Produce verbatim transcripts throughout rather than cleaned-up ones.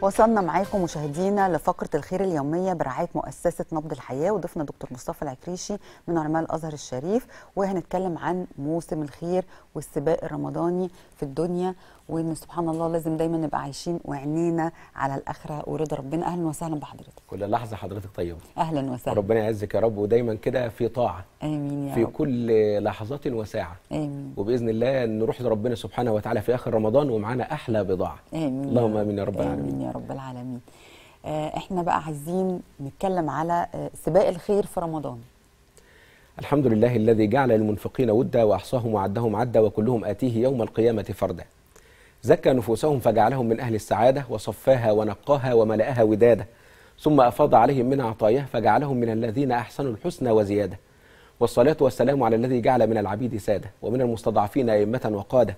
وصلنا معاكم مشاهدينا لفقرة الخير اليومية برعاية مؤسسة نبض الحياة، وضيفنا دكتور مصطفى العكريشي من علماء الأزهر الشريف، وهنتكلم عن موسم الخير والسباق الرمضاني في الدنيا، وإن سبحان الله لازم دايما نبقى عايشين وعينينا على الآخرة ورضا ربنا. أهلا وسهلا بحضرتك. كل لحظة حضرتك طيبة. أهلا وسهلا. ربنا يعزك يا رب، ودايما كده في طاعة. آمين يا في رب. كل لحظة وساعة. آمين. وبإذن الله نروح لربنا سبحانه وتعالى في آخر رمضان ومعانا أحلى بضاعة. آمين. اللهم آمين يا رب العالمين. آمين يا رب العالمين. آه احنا بقى عايزين نتكلم على آه سباق الخير في رمضان. الحمد لله الذي جعل للمنفقين ودا وأحصاهم وعدهم عدا وكلهم آتيه يوم القيامة فردا. زكى نفوسهم فجعلهم من أهل السعادة وصفاها ونقاها وملأها ودادة، ثم أفاض عليهم من عطاياه فجعلهم من الذين أحسنوا الحسنى وزيادة. والصلاة والسلام على الذي جعل من العبيد سادة ومن المستضعفين أئمة وقادة.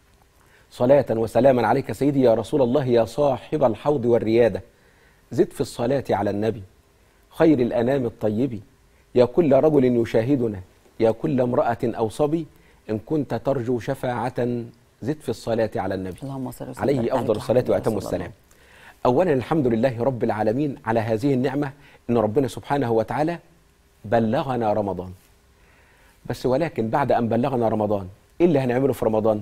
صلاة وسلاما عليك سيدي يا رسول الله يا صاحب الحوض والريادة. زد في الصلاة على النبي خير الأنام الطيب، يا كل رجل يشاهدنا يا كل امرأة أو صبي، إن كنت ترجو شفاعة زد في الصلاة على النبي اللهم صل وسلم عليه أفضل الصلاة وأتم السلام. أولا الحمد لله رب العالمين على هذه النعمة، إن ربنا سبحانه وتعالى بلغنا رمضان. بس ولكن بعد أن بلغنا رمضان إيه اللي هنعمله في رمضان؟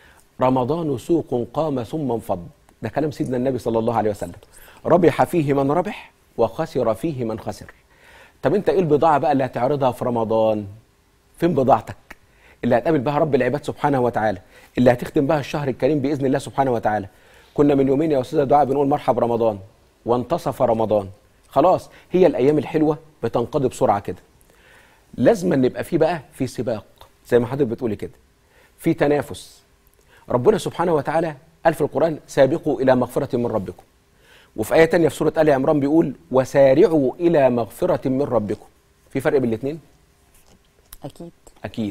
رمضان سوق قام ثم انفض، ده كلام سيدنا النبي صلى الله عليه وسلم. ربح فيه من ربح وخسر فيه من خسر. طب انت ايه البضاعة بقى اللي هتعرضها في رمضان؟ فين بضاعتك اللي هتقابل بها رب العباد سبحانه وتعالى، اللي هتختم بها الشهر الكريم بإذن الله سبحانه وتعالى؟ كنا من يومين يا أستاذ دعاء بنقول مرحب رمضان وانتصف رمضان، خلاص هي الأيام الحلوة بتنقضي بسرعة كده. لازم نبقى فيه بقى في سباق زي ما حضرتك بتقولي كده، في تنافس. ربنا سبحانه وتعالى قال في القرآن سابقوا إلى مغفرة من ربكم، وفي آية تانية في سورة آل عمران بيقول وسارعوا إلى مغفرة من ربكم. في فرق بين الاثنين؟ أكيد أكيد.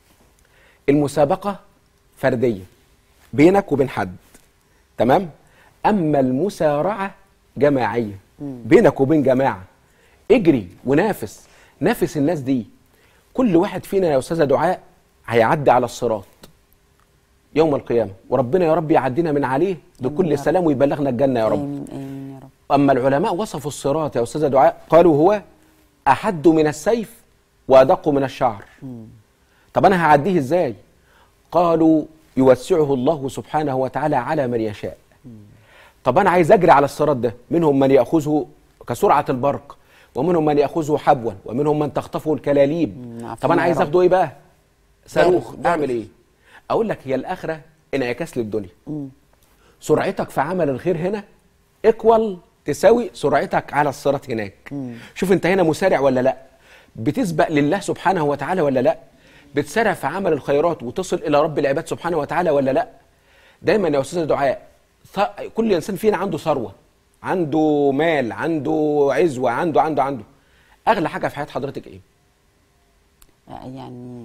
المسابقة فردية بينك وبين حد، تمام؟ أما المسارعة جماعية بينك وبين جماعة. اجري ونافس، نافس الناس دي. كل واحد فينا يا أستاذة دعاء هيعدي على الصراط يوم القيامة، وربنا يا رب يعدينا من عليه بكل سلام ويبلغنا الجنة يا رب. آمين آمين يا رب. أما العلماء وصفوا الصراط يا أستاذة دعاء قالوا هو أحد من السيف وأدق من الشعر. مم. طب أنا هعديه إزاي؟ قالوا يوسعه الله سبحانه وتعالى على من يشاء. مم. طب أنا عايز أجري على الصراط ده، منهم من يأخذه كسرعة البرق، ومنهم من يأخذه حبوا، ومنهم من تخطفه الكلاليب. طب أنا عايز أخده إيه بقى؟ صاروخ. أعمل إيه؟ أقول لك هي الآخرة انعكاس للدنيا. مم. سرعتك في عمل الخير هنا ايكوال تساوي سرعتك على الصراط هناك. مم. شوف انت هنا مسارع ولا لا؟ بتسبق لله سبحانه وتعالى ولا لا؟ بتسارع في عمل الخيرات وتصل الى رب العباد سبحانه وتعالى ولا لا؟ دايما يا استاذ دعاء كل انسان فينا عنده ثروه، عنده مال، عنده عزوه، عنده عنده عنده اغلى حاجه في حياه حضرتك ايه؟ يعني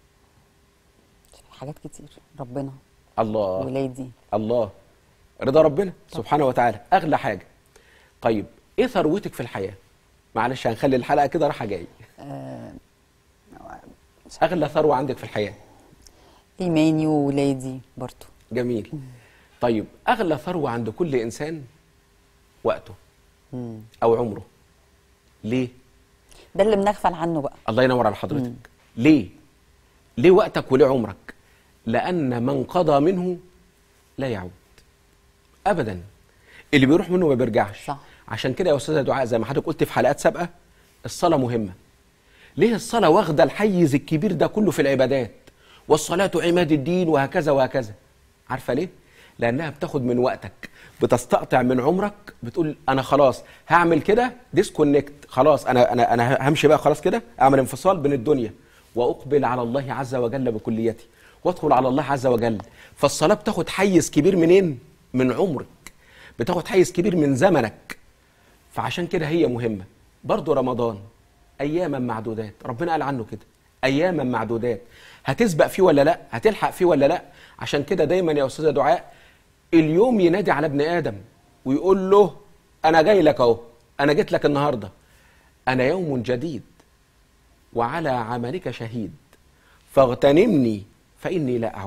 حاجات كتير. ربنا، الله، ولادي، الله، رضا ربنا سبحانه وتعالى اغلى حاجه. طيب ايه ثروتك في الحياه؟ معلش هنخلي الحلقه كده رايحه جاي. أه اغلى ثروه عندك في الحياه؟ ايماني وولادي برضه. جميل. طيب اغلى ثروه عند كل انسان وقته. مم. او عمره. ليه؟ ده اللي بنغفل عنه بقى. الله ينور على حضرتك. مم. ليه؟ ليه وقتك وليه عمرك؟ لأن من قضى منه لا يعود أبدا. اللي بيروح منه ما بيرجعش. صح. عشان كده يا أستاذة دعاء زي ما حضرتك قلت في حلقات سابقة الصلاة مهمة. ليه الصلاة واخدة الحيز الكبير ده كله في العبادات؟ والصلاة عماد الدين وهكذا وهكذا. عارفة ليه؟ لأنها بتاخد من وقتك، بتستقطع من عمرك، بتقول أنا خلاص هعمل كده ديسكونكت، خلاص أنا أنا أنا همشي بقى خلاص كده، أعمل انفصال بين الدنيا وأقبل على الله عز وجل بكليتي وادخل على الله عز وجل. فالصلاة بتاخد حيز كبير منين؟ من عمرك، بتاخد حيز كبير من زمنك. فعشان كده هي مهمة. برضو رمضان أياما معدودات، ربنا قال عنه كده أياما معدودات. هتسبق فيه ولا لا؟ هتلحق فيه ولا لا؟ عشان كده دايما يا أستاذة دعاء اليوم ينادي على ابن آدم ويقول له أنا جاي لك أهو، أنا جيت لك النهاردة، أنا يوم جديد وعلى عملك شهيد فاغتنمني فإني لا أعود.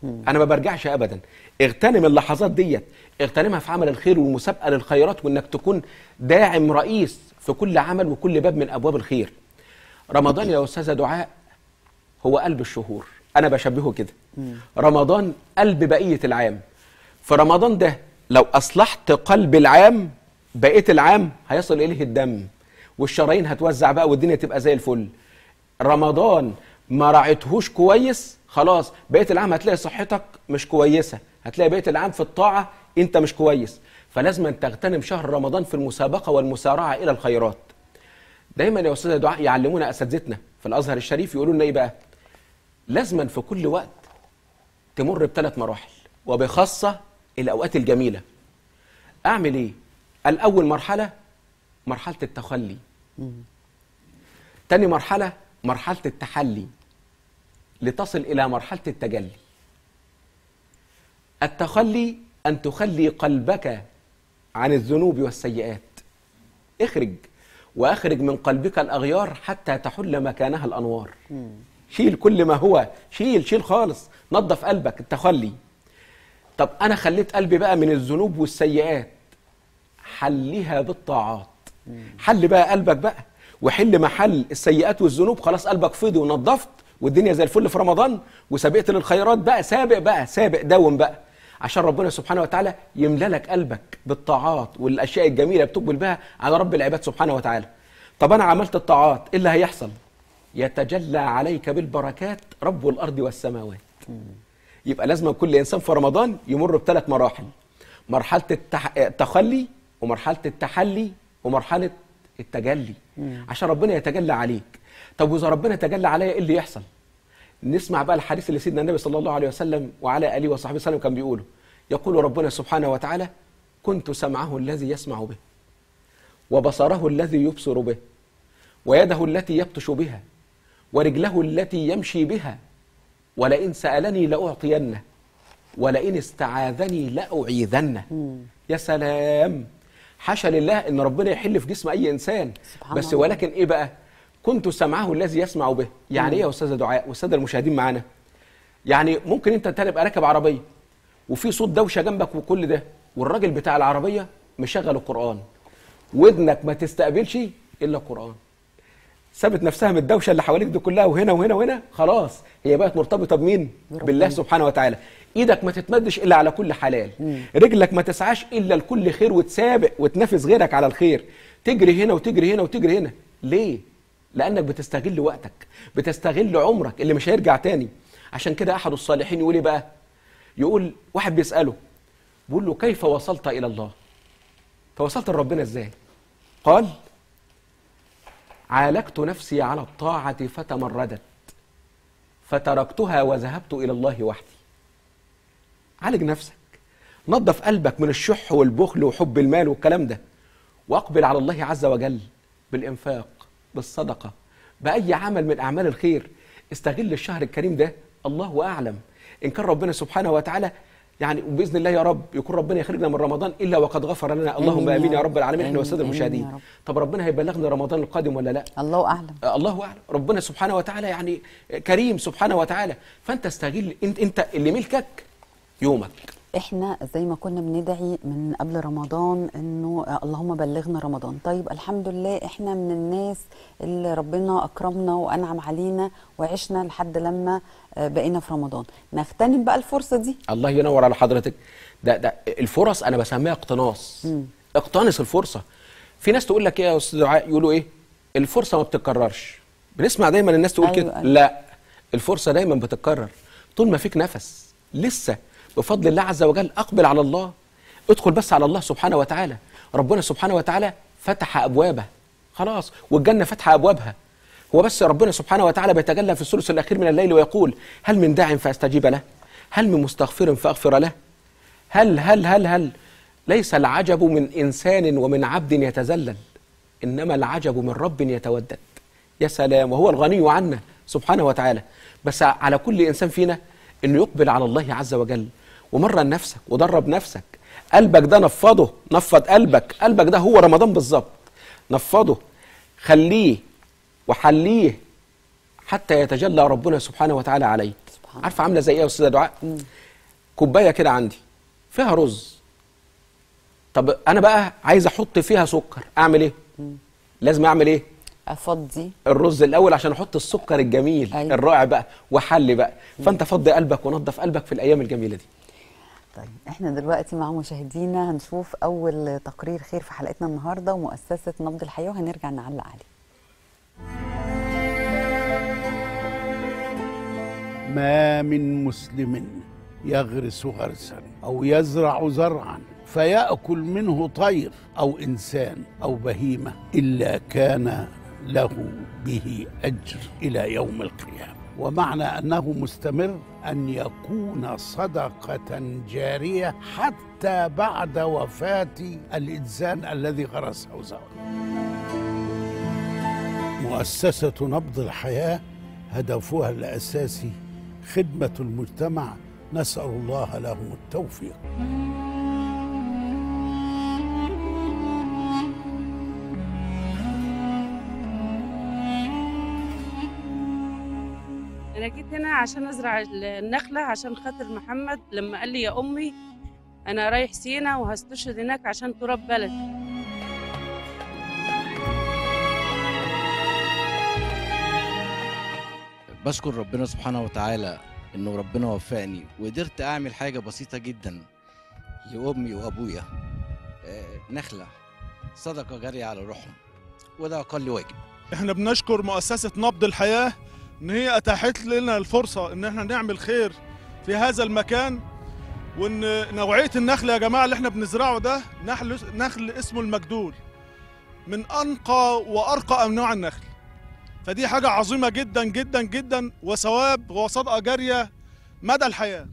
انا ما برجعش ابدا. اغتنم اللحظات ديت، اغتنمها في عمل الخير والمسابقه للخيرات، وانك تكون داعم رئيس في كل عمل وكل باب من ابواب الخير. رمضان يا استاذه دعاء هو قلب الشهور، انا بشبهه كده. رمضان قلب بقيه العام. في رمضان ده لو اصلحت قلب العام، بقيه العام هيصل اليه الدم والشرايين هتوزع بقى والدنيا تبقى زي الفل. رمضان ما راعيتهوش كويس، خلاص بقيه العام هتلاقي صحتك مش كويسه، هتلاقي بقيه العام في الطاعه انت مش كويس. فلازم أن تغتنم شهر رمضان في المسابقه والمسارعه الى الخيرات. دايما يا استاذ دعاء يعلمونا اساتذتنا في الازهر الشريف، يقولوا لنا ايه بقى؟ لازما في كل وقت تمر بثلاث مراحل، وبخاصه الاوقات الجميله. اعمل ايه؟ الاول مرحله مرحله التخلي. تاني مرحله مرحله التحلي لتصل الى مرحله التجلي. التخلي ان تخلي قلبك عن الذنوب والسيئات. اخرج واخرج من قلبك الاغيار حتى تحل مكانها الانوار. شيل كل ما هو، شيل شيل خالص، نظف قلبك. التخلي. طب انا خليت قلبي بقى من الذنوب والسيئات، حلها بالطاعات. حل بقى قلبك بقى وحل محل السيئات والذنوب. خلاص قلبك فضي ونظفت والدنيا زي الفل في رمضان، وسابقت للخيرات بقى. سابق بقى، سابق داوم بقى، عشان ربنا سبحانه وتعالى يملى لك قلبك بالطاعات والاشياء الجميله بتقبل بها على رب العباد سبحانه وتعالى. طب انا عملت الطاعات، ايه اللي هيحصل؟ يتجلى عليك بالبركات رب الارض والسماوات. يبقى لازم كل انسان في رمضان يمر بثلاث مراحل: مرحله التح... التخلي، ومرحله التحلي، ومرحله التجلي، عشان ربنا يتجلى عليك. طب واذا ربنا تجلى عليا ايه اللي يحصل؟ نسمع بقى الحديث اللي سيدنا النبي صلى الله عليه وسلم وعلى اله وصحبه وسلم كان بيقوله. يقول ربنا سبحانه وتعالى: كنت سمعه الذي يسمع به، وبصره الذي يبصر به، ويده التي يبطش بها، ورجله التي يمشي بها، ولئن سألني لأعطينه، ولئن استعاذني لأعيذنه. يا سلام، حاشا لله ان ربنا يحل في جسم اي انسان، بس الله. ولكن ايه بقى؟ كنت سمعه الذي يسمع به. يعني ايه يا استاذه دعاء والساده المشاهدين معانا؟ يعني ممكن انت تبقى راكب عربيه وفي صوت دوشه جنبك وكل ده، والراجل بتاع العربيه مشغل القران، ودنك ما تستقبلش الا القران، سابت نفسها من الدوشه اللي حواليك دي كلها، وهنا وهنا وهنا، خلاص هي بقت مرتبطه بمين؟ بالله سبحانه وتعالى. ايدك ما تتمدش الا على كل حلال، مم. رجلك ما تسعاش الا لكل خير، وتسابق وتنافس غيرك على الخير، تجري هنا وتجري هنا وتجري هنا. ليه؟ لانك بتستغل وقتك، بتستغل عمرك اللي مش هيرجع تاني. عشان كده احد الصالحين يقول ايه بقى؟ يقول واحد بيساله، بيقول له: كيف وصلت الى الله؟ فوصلت لربنا ازاي؟ قال: عالجت نفسي على الطاعه فتمردت، فتركتها وذهبت الى الله وحدي. عالج نفسك، نظف قلبك من الشح والبخل وحب المال والكلام ده، واقبل على الله عز وجل بالانفاق، بالصدقه، باي عمل من اعمال الخير. استغل الشهر الكريم ده، الله اعلم ان كان ربنا سبحانه وتعالى يعني، وباذن الله يا رب يكون ربنا يخرجنا من رمضان الا وقد غفر لنا. اللهم امين يا رب العالمين، احنا والساده المشاهدين. طب ربنا هيبلغنا رمضان القادم ولا لا؟ الله اعلم. الله اعلم. ربنا سبحانه وتعالى يعني كريم سبحانه وتعالى. فانت استغل، انت انت اللي ملكك يومك. احنا زي ما كنا بندعي من قبل رمضان انه اللهم بلغنا رمضان. طيب الحمد لله احنا من الناس اللي ربنا اكرمنا وانعم علينا وعشنا لحد لما بقينا في رمضان، نغتنم بقى الفرصه دي. الله ينور على حضرتك. ده ده الفرص انا بسميها اقتناص. مم. اقتنص الفرصه. في ناس تقول لك ايه يا استاذ دعاء؟ يقولوا ايه؟ الفرصه ما بتتكررش. بنسمع دايما الناس تقول أيوة كده. أيوة. لا، الفرصه دايما بتتكرر طول ما فيك نفس لسه. بفضل الله عز وجل اقبل على الله، ادخل بس على الله سبحانه وتعالى. ربنا سبحانه وتعالى فتح ابوابه خلاص، والجنه فتح ابوابها. هو بس ربنا سبحانه وتعالى بيتجلى في الثلث الاخير من الليل ويقول: هل من داع فاستجيب له؟ هل من مستغفر فاغفر له؟ هل هل هل هل ليس العجب من انسان ومن عبد يتذلل، انما العجب من رب يتودد. يا سلام، وهو الغني عنا سبحانه وتعالى. بس على كل انسان فينا انه يقبل على الله عز وجل، ومرن نفسك ودرب نفسك. قلبك ده نفضه، نفض قلبك. قلبك ده هو رمضان بالظبط، نفضه، خليه وحليه حتى يتجلى ربنا سبحانه وتعالى عليه. عارفه عامله زي ايه يا استاذه دعاء؟ مم. كوبايه كده عندي فيها رز، طب انا بقى عايز احط فيها سكر، اعمل ايه؟ مم. لازم اعمل ايه؟ افضي الرز الاول عشان احط السكر الجميل. أيوة. الرائع بقى وحل بقى. فانت فضي قلبك ونظف قلبك في الايام الجميله دي. طيب احنا دلوقتي مع مشاهدينا هنشوف اول تقرير خير في حلقتنا النهارده ومؤسسه نبض الحياه، وهنرجع نعلق عليه. ما من مسلم يغرس غرسا أو يزرع زرعا فيأكل منه طير أو إنسان أو بهيمة إلا كان له به أجر إلى يوم القيامة. ومعنى أنه مستمر أن يكون صدقة جارية حتى بعد وفاة الإنسان الذي غرسه زرعا. مؤسسة نبض الحياة هدفها الأساسي خدمة المجتمع، نسأل الله لهم التوفيق. أنا جيت هنا عشان أزرع النخلة عشان خاطر محمد لما قال لي يا أمي أنا رايح سينا وهستشهد هناك عشان تراب بلدي. بشكر ربنا سبحانه وتعالى إنه ربنا وفقني وقدرت أعمل حاجة بسيطة جدا لأمي وأبويا، نخلة صدقة جارية على روحهم، وده أقل واجب. احنا بنشكر مؤسسة نبض الحياة ان هي اتاحت لنا الفرصة ان احنا نعمل خير في هذا المكان، وان نوعية النخل يا جماعة اللي احنا بنزرعه ده نخل نخل اسمه المجدول، من انقى وارقى انواع النخل. فدي حاجة عظيمة جدا جدا جدا وثواب وصدقة جارية مدى الحياة.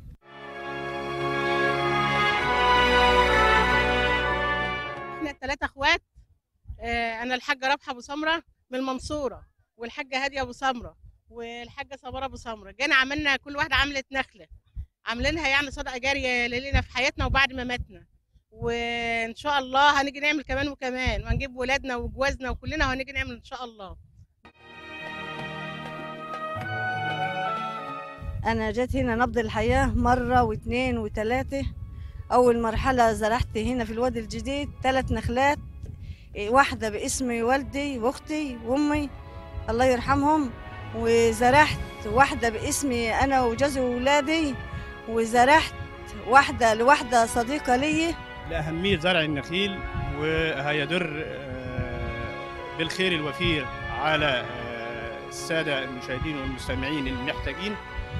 احنا ثلاثة اخوات، انا الحاجة رابحة ابو سمرة من المنصورة، والحاجة هادية ابو سمرة، والحاجة صبارة ابو سمرة. جينا عملنا كل واحدة عملت نخلة، عاملينها يعني صدقة جارية لنا في حياتنا وبعد ما ماتنا، وان شاء الله هنيجي نعمل كمان وكمان، وهنجيب ولادنا وجوازنا وكلنا وهنيجي نعمل ان شاء الله. أنا جيت هنا نبض الحياة مرة واثنين وثلاثة. أول مرحلة زرعت هنا في الوادي الجديد ثلاث نخلات، واحدة باسم والدي وأختي وأمي الله يرحمهم، وزرعت واحدة باسمي أنا وجوزي وولادي، وزرعت واحدة لواحدة صديقة لي. لأهمية زرع النخيل وهيدر بالخير الوفير على السادة المشاهدين والمستمعين المحتاجين،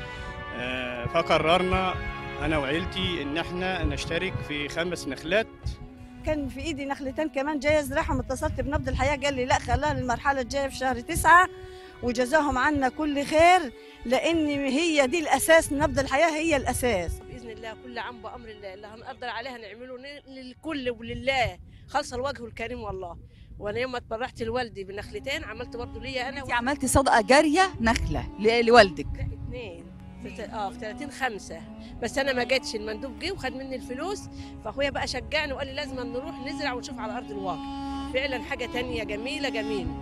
فقررنا أنا وعيلتي إن احنا نشترك في خمس نخلات. كان في إيدي نخلتين كمان جاي أزرعهم، اتصلت بنبض الحياة قال لي لا خلاها للمرحلة الجاية في شهر تسعة، وجزاهم عنا كل خير، لأن هي دي الأساس، نبض الحياة هي الأساس. بإذن الله كل عام بأمر الله اللي هنقدر عليها نعمله للكل ولله خالص الوجه الكريم والله. وانا يوم ما اتبرعت لوالدي بنخلتين عملت برضه ليا انا. انت عملتي صدقه جاريه نخله لوالدك؟ لا اثنين في اه في ثلاثين خمسة، بس انا ما جاتش، المندوب جه وخد مني الفلوس، فاخويا بقى شجعني وقال لي لازم نروح نزرع ونشوف على ارض الواقع. فعلا حاجه تانية جميله جميله.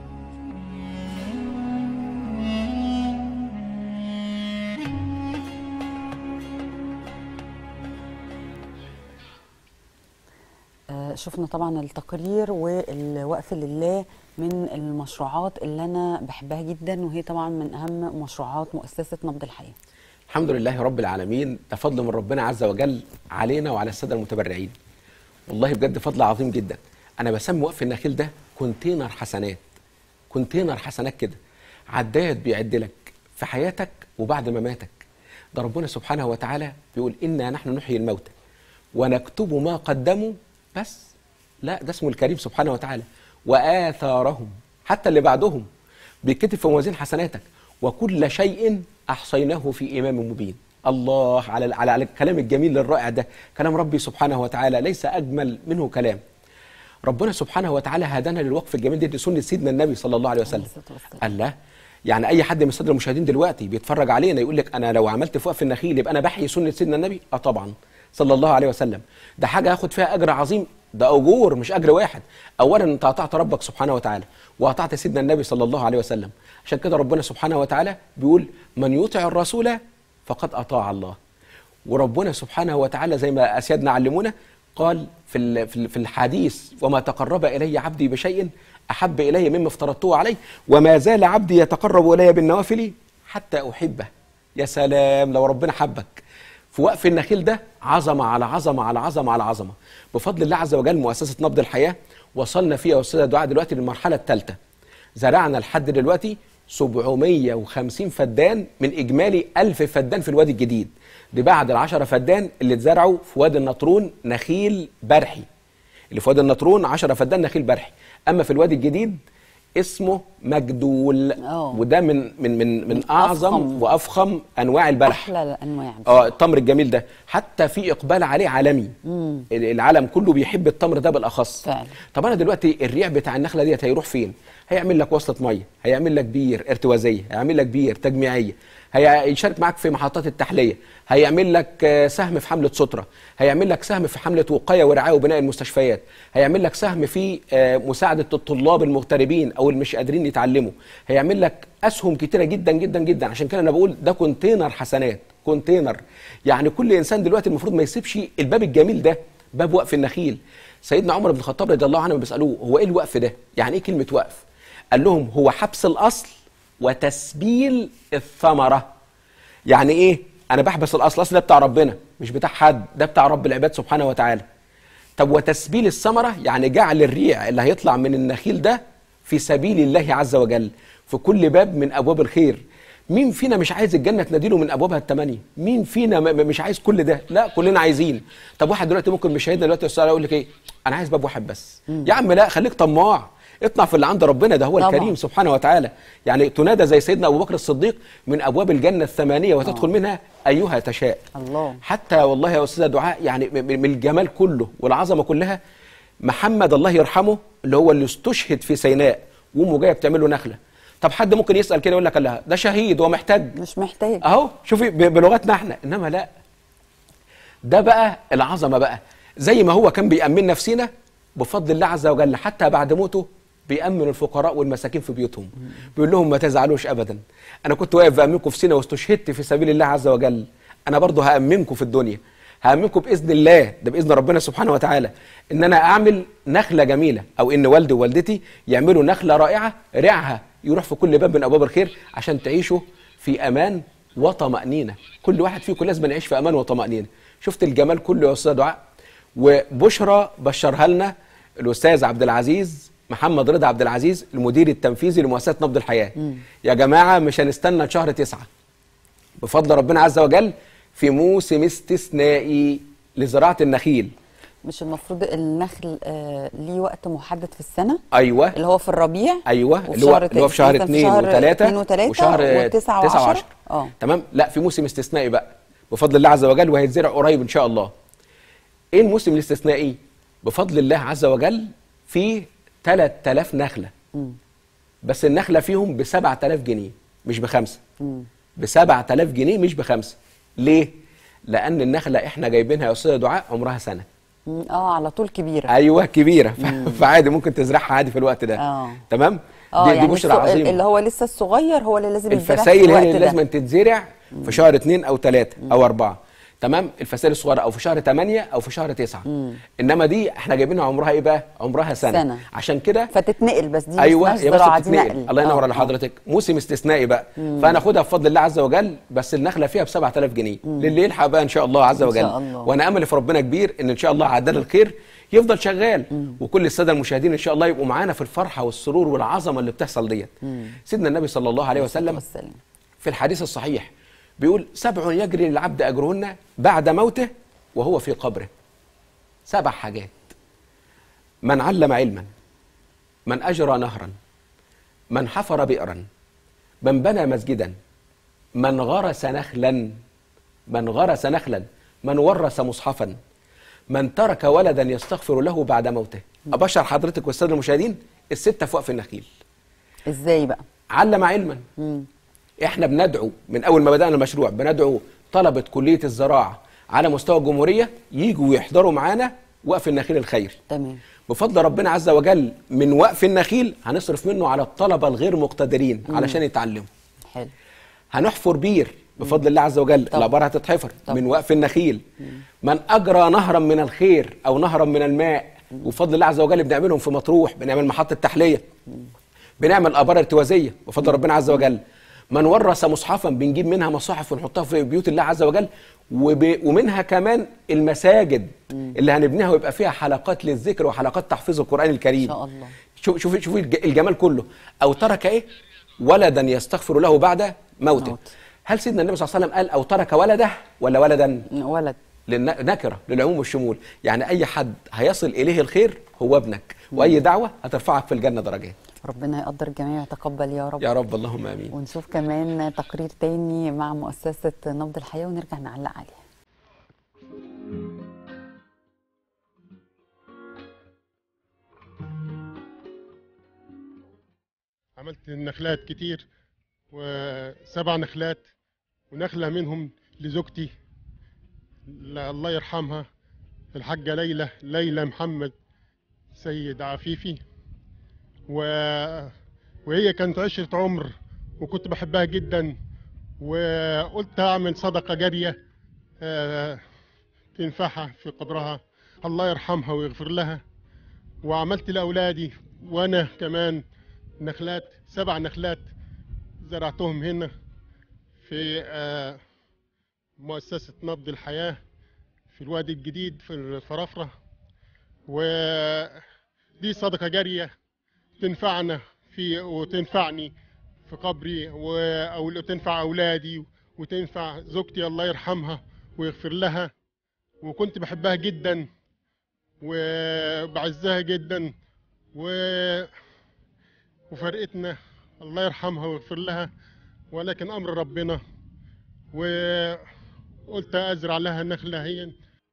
شفنا طبعا التقرير والوقف لله من المشروعات اللي انا بحبها جدا، وهي طبعا من اهم مشروعات مؤسسه نبض الحياه. الحمد لله رب العالمين، ده فضل من ربنا عز وجل علينا وعلى الساده المتبرعين. والله بجد فضل عظيم جدا. انا بسمي وقف النخيل ده كونتينر حسنات، كونتينر حسنات كده، عداد بيعد لك في حياتك وبعد مماتك. ده ربنا سبحانه وتعالى بيقول إنا نحن نحيي الموتى ونكتب ما قدموا، بس لا، ده اسمه الكريم سبحانه وتعالى، وآثارهم، حتى اللي بعدهم بيتكتب في موازين حسناتك. وكل شيء أحصيناه في إمام مبين. الله على على الكلام الجميل الرائع ده، كلام ربي سبحانه وتعالى ليس أجمل منه كلام. ربنا سبحانه وتعالى هدانا للوقف الجميل ده، دي سنة سيدنا النبي صلى الله عليه وسلم. الله، يعني أي حد من السادة المشاهدين دلوقتي بيتفرج علينا يقول لك أنا لو عملت في وقف النخيل يبقى أنا بحيي سنة سيدنا النبي؟ أه طبعا صلى الله عليه وسلم. ده حاجة هاخد فيها أجر عظيم، ده أجور مش أجر واحد. أولا أنت أطعت ربك سبحانه وتعالى وأطعت سيدنا النبي صلى الله عليه وسلم. عشان كده ربنا سبحانه وتعالى بيقول من يطع الرسول فقد اطاع الله. وربنا سبحانه وتعالى زي ما اسيادنا علمونا قال في في الحديث: وما تقرب الي عبدي بشيء احب الي مما افترضته عليه وما زال عبدي يتقرب الي بالنوافل حتى احبه. يا سلام لو ربنا حبك. في وقف النخيل ده عظمه على عظمه على عظمه على عظمه بفضل الله عز وجل. مؤسسه نبض الحياه وصلنا فيها يا استاذ دعاء دلوقتي للمرحله الثالثه. زرعنا لحد دلوقتي سبعمية وخمسين فدان من اجمالي ألف فدان في الوادي الجديد. دي بعد العشرة فدان اللي اتزرعوا في وادي النطرون نخيل برحي. اللي في وادي النطرون عشرة فدان نخيل برحي. اما في الوادي الجديد اسمه مجدول. أوه. وده من من من من, من اعظم أفخم. وافخم انواع البلح. احلى الانواع. اه التمر الجميل ده حتى في اقبال عليه عالمي. مم. العالم كله بيحب التمر ده بالاخص. فعلا. طب انا دلوقتي الريع بتاع النخله ديت هيروح فين؟ هيعمل لك وصله ميه، هيعمل لك بير ارتوازيه، هيعمل لك بير تجميعيه، هيشارك معاك في محطات التحليه، هيعمل لك سهم في حمله ستره، هيعمل لك سهم في حمله وقايه ورعايه وبناء المستشفيات، هيعمل لك سهم في مساعده الطلاب المغتربين او اللي مش قادرين يتعلموا، هيعمل لك اسهم كتيره جدا جدا جدا. عشان كده انا بقول ده كونتينر حسنات، كونتينر. يعني كل انسان دلوقتي المفروض ما يسيبش الباب الجميل ده، باب وقف النخيل. سيدنا عمر بن الخطاب رضي الله عنه بيسالوه هو ايه الوقف ده؟ يعني ايه كلمه وقف؟ قال لهم هو حبس الاصل وتسبيل الثمره. يعني ايه؟ انا بحبس الاصل، الاصل ده بتاع ربنا مش بتاع حد، ده بتاع رب العباد سبحانه وتعالى. طب وتسبيل الثمره يعني جعل الريع اللي هيطلع من النخيل ده في سبيل الله عز وجل في كل باب من ابواب الخير. مين فينا مش عايز الجنه تناديله من ابوابها الثمانيه؟ مين فينا مش عايز كل ده؟ لا كلنا عايزين. طب واحد دلوقتي ممكن مشاهدنا دلوقتي السؤال يقول لك ايه؟ انا عايز باب واحد بس. مم. يا عم لا، خليك طماع، اطلع في اللي عند ربنا، ده هو طبعا الكريم سبحانه وتعالى. يعني تنادى زي سيدنا ابو بكر الصديق من ابواب الجنه الثمانيه وتدخل أوه. منها ايها تشاء. الله. حتى والله يا استاذه دعاء يعني من الجمال كله والعظمه كلها، محمد الله يرحمه اللي هو اللي استشهد في سيناء وامه جايه بتعمل له نخله. طب حد ممكن يسال كده يقول لك لها ده شهيد هو محتاج؟ مش محتاج. اهو شوفي بلغتنا احنا. انما لا، ده بقى العظمه بقى. زي ما هو كان بيأمن نفسينا بفضل الله عز وجل حتى بعد موته بيأمن الفقراء والمساكين في بيوتهم. بيقول لهم ما تزعلوش ابدا، انا كنت واقف بأمنكم في سينا واستشهدت في سبيل الله عز وجل، انا برضه هأمنكم في الدنيا، هأمنكم باذن الله، ده باذن ربنا سبحانه وتعالى، ان انا اعمل نخله جميله او ان والدي ووالدتي يعملوا نخله رائعه ريعها يروح في كل باب من ابواب الخير عشان تعيشوا في امان وطمأنينه. كل واحد فيكم لازم يعيش في امان وطمأنينه. شفت الجمال كله يا استاذ دعاء. وبشرى بشرها لنا الاستاذ عبد العزيز محمد رضا عبد العزيز المدير التنفيذي لمؤسسه نبض الحياه. مم. يا جماعه مش هنستنى شهر تسعة بفضل ربنا عز وجل في موسم استثنائي لزراعه النخيل. مش المفروض النخل آه ليه وقت محدد في السنه؟ ايوه اللي هو في الربيع. ايوه اللي هو اللي هو في شهر اثنين وثلاثة وشهر تسعة وعشرة. اه تمام. لا في موسم استثنائي بقى بفضل الله عز وجل وهيتزرع قريب ان شاء الله. ايه الموسم الاستثنائي؟ بفضل الله عز وجل في ثلاثة آلاف نخله. مم. بس النخله فيهم ب سبعة آلاف جنيه مش بخمسه. ب سبعة آلاف جنيه مش بخمسه. ليه؟ لان النخله احنا جايبينها يا استاذه دعاء عمرها سنه. اه على طول كبيره. ايوه كبيره. فعادي ممكن تزرعها عادي في الوقت ده. اه تمام. اه دي, يعني دي بشرى عظيمه. اللي هو لسه الصغير هو اللي لازم يتزرع الفسائل هي اللي لازم تتزرع في شهر اثنين او ثلاثة او أربعة. تمام. الفسائل الصغيره او في شهر ثمانية او في شهر تسعة. مم. انما دي احنا جايبينها عمرها ايه بقى؟ عمرها سنه, سنة. عشان كده فتتنقل. بس دي ايوه يا بس تتنقل. الله ينور على حضرتك. موسم استثنائي بقى. مم. فهناخدها بفضل الله عز وجل. بس النخله فيها ب سبعة آلاف جنيه. مم. للي يلحق بقى ان شاء الله عز وجل. إن شاء الله. وانا املي في ربنا كبير ان ان شاء الله عدال الخير يفضل شغال. مم. وكل الساده المشاهدين ان شاء الله يبقوا معانا في الفرحه والسرور والعظمه اللي بتحصل ديت. سيدنا النبي صلى الله عليه وسلم في الحديث الصحيح بيقول سبع يجري للعبد اجرهن بعد موته وهو في قبره. سبع حاجات: من علم علما، من اجرى نهرا، من حفر بئرا، من بنى مسجدا، من غرس نخلا، من غرس نخلا، من ورث مصحفا، من ترك ولدا يستغفر له بعد موته. ابشر حضرتك والساده المشاهدين السته في وقف النخيل. ازاي بقى؟ علم علما. مم. احنا بندعو من اول ما بدانا المشروع بندعو طلبه كليه الزراعه على مستوى الجمهوريه يجوا ويحضروا معانا وقف النخيل الخيري. تمام. بفضل ربنا عز وجل من وقف النخيل هنصرف منه على الطلبه الغير مقتدرين. مم. علشان يتعلموا. حلو. هنحفر بير بفضل الله عز وجل. طبعا. الابار هتتحفر طبعا. من وقف النخيل. من اجرى نهرا من الخير او نهرا من الماء، وبفضل الله عز وجل بنعملهم في مطروح، بنعمل محطه تحليه، بنعمل ابار ارتوازيه بفضل ربنا عز وجل. من ورث مصحفا، بنجيب منها مصاحف ونحطها في بيوت الله عز وجل، وب... ومنها كمان المساجد اللي هنبنيها ويبقى فيها حلقات للذكر وحلقات تحفيظ القرآن الكريم. ان شاء الله. شوف شوف شوف الجمال كله. او ترك ايه؟ ولدا يستغفر له بعد موته. موت. هل سيدنا النبي صلى الله عليه وسلم قال او ترك ولده ولا ولدا؟ ولد. نكره للعموم والشمول، يعني اي حد هيصل اليه الخير هو ابنك، واي دعوه هترفعك في الجنه درجات. ربنا يقدر الجميع ويتقبل يا رب. يا رب اللهم امين. ونشوف كمان تقرير تاني مع مؤسسه نبض الحياه ونرجع نعلق عليه. عملت نخلات كتير، وسبع نخلات، ونخلة منهم لزوجتي الله يرحمها الحاجة ليلى ليلى محمد سيد عفيفي، و... وهي كانت عشرة عمر وكنت بحبها جدا، وقلت أعمل صدقة جارية آه تنفعها في قبرها، الله يرحمها ويغفر لها. وعملت لأولادي وأنا كمان نخلات، سبع نخلات زرعتهم هنا في آه مؤسسة نبض الحياة في الوادي الجديد في الفرافرة، ودي صدقة جارية تنفعنا في وتنفعني في قبري، وتنفع أولادي وتنفع زوجتي الله يرحمها ويغفر لها. وكنت بحبها جدا وبعزها جدا، و وفرقتنا الله يرحمها ويغفر لها، ولكن أمر ربنا، وقلت أزرع لها نخلة هي.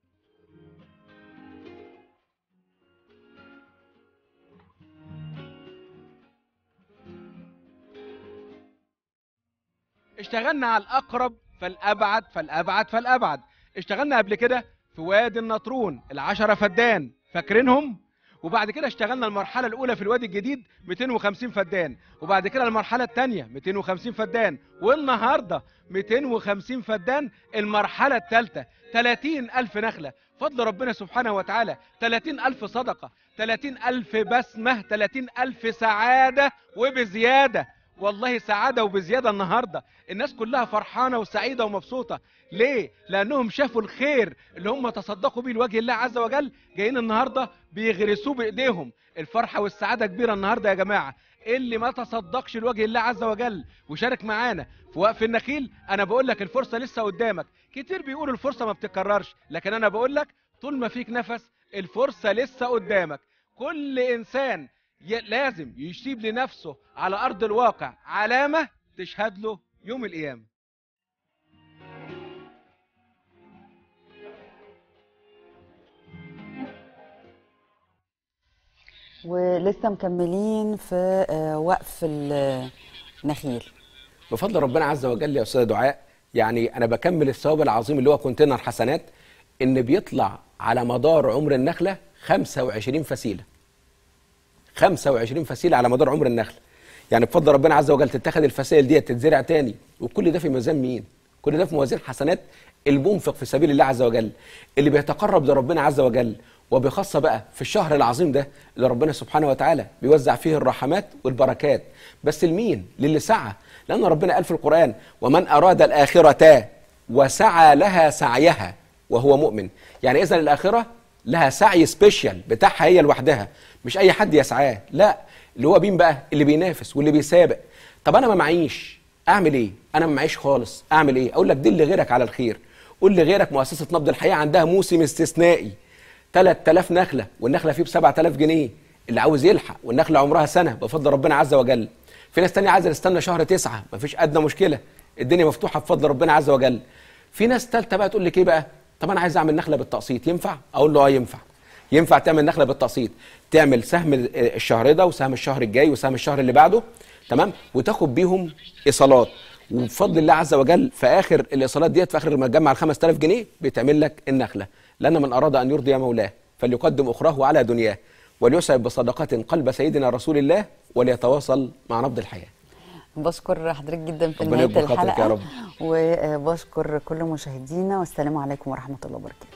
اشتغلنا على الأقرب فالأبعد فالأبعد فالأبعد. اشتغلنا قبل كده في وادي النطرون العشرة فدان، فاكرينهم؟ وبعد كده اشتغلنا المرحلة الأولى في الوادي الجديد مئتين وخمسين فدان، وبعد كده المرحلة الثانية مئتين وخمسين فدان، والنهاردة مئتين وخمسين فدان المرحلة الثالثة. ثلاثين ألف نخلة فضل ربنا سبحانه وتعالى، ثلاثين ألف صدقة، ثلاثين ألف بسمة، ثلاثين ألف سعادة وبزيادة. والله سعادة وبزيادة النهاردة. الناس كلها فرحانة وسعيدة ومبسوطة. ليه؟ لأنهم شافوا الخير اللي هم تصدقوا بيه لوجه الله عز وجل، جايين النهاردة بيغرسوه بإيديهم. الفرحة والسعادة كبيرة النهاردة يا جماعة. اللي ما تصدقش لوجه الله عز وجل وشارك معانا في وقف النخيل، أنا بقول لك الفرصة لسه قدامك. كتير بيقولوا الفرصة ما بتكررش، لكن أنا بقول لك طول ما فيك نفس الفرصة لسه قدامك. كل إنسان لازم يسيب لنفسه على أرض الواقع علامة تشهد له يوم القيامة. ولسه مكملين في وقف النخيل بفضل ربنا عز وجل يا أستاذ دعاء. يعني أنا بكمل الثواب العظيم اللي هو كونتينر حسنات، إن بيطلع على مدار عمر النخلة خمسة وعشرين فسيلة. خمسة وعشرين فسيلة على مدار عمر النخل. يعني بفضل ربنا عز وجل تتخذ الفسائل دي تتزرع تاني، وكل ده في ميزان مين؟ كل ده في موازين حسنات المنفق في سبيل الله عز وجل، اللي بيتقرب لربنا عز وجل. وبخاصة بقى في الشهر العظيم ده اللي ربنا سبحانه وتعالى بيوزع فيه الرحمات والبركات. بس لمين؟ للي سعى. لأن ربنا قال في القرآن: ومن أراد الآخرة وسعى لها سعيها وهو مؤمن. يعني إذن الآخرة لها سعي سبيشال بتاعها هي لوحدها، مش أي حد يسعاه، لا، اللي هو مين بقى؟ اللي بينافس واللي بيسابق. طب أنا ما معيش، أعمل إيه؟ أنا ما معيش خالص، أعمل إيه؟ أقول لك دل غيرك على الخير. قول لغيرك مؤسسة نبض الحياة عندها موسم استثنائي، ثلاثة آلاف نخلة، والنخلة فيه ب سبعة آلاف جنيه. اللي عاوز يلحق، والنخلة عمرها سنة بفضل ربنا عز وجل. في ناس تانية عايزة تستنى شهر تسعة، مفيش أدنى مشكلة، الدنيا مفتوحة بفضل ربنا عز وجل. في ناس تالتة بقى تقول لك إيه بقى؟ طب أنا عايز أعمل نخلة بالتقسيط، ينفع؟ أقول له أه ينفع. ينفع تعمل نخلة بالتقسيط، تعمل سهم الشهر ده وسهم الشهر الجاي وسهم الشهر اللي بعده، تمام؟ وتاخد بيهم إيصالات، وبفضل الله عز وجل في آخر الإيصالات ديت، في آخر ما تجمع ال خمسة آلاف جنيه بتعمل لك النخلة. لأن من أراد أن يرضي مولاه فليقدم أخراه على دنياه، وليسعد بصدقات قلب سيدنا رسول الله، وليتواصل مع نبض الحياة. بشكر حضرتك جدا في ربنا نهايه يكبر خاطرك يا الحلقه رب. وبشكر كل مشاهدينا والسلام عليكم ورحمه الله وبركاته.